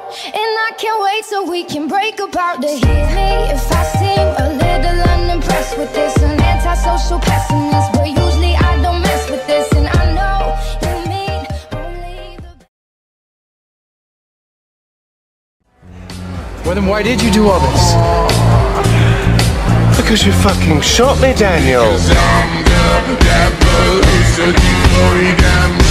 And I can't wait till we can break apart to hear me if I seem a little unimpressed with this. An antisocial pessimist, but usually I don't mess with this. And I know you mean only the... Well, then why did you do all this? Because you fucking shot me, Daniel. 'Cause I'm the devil who said you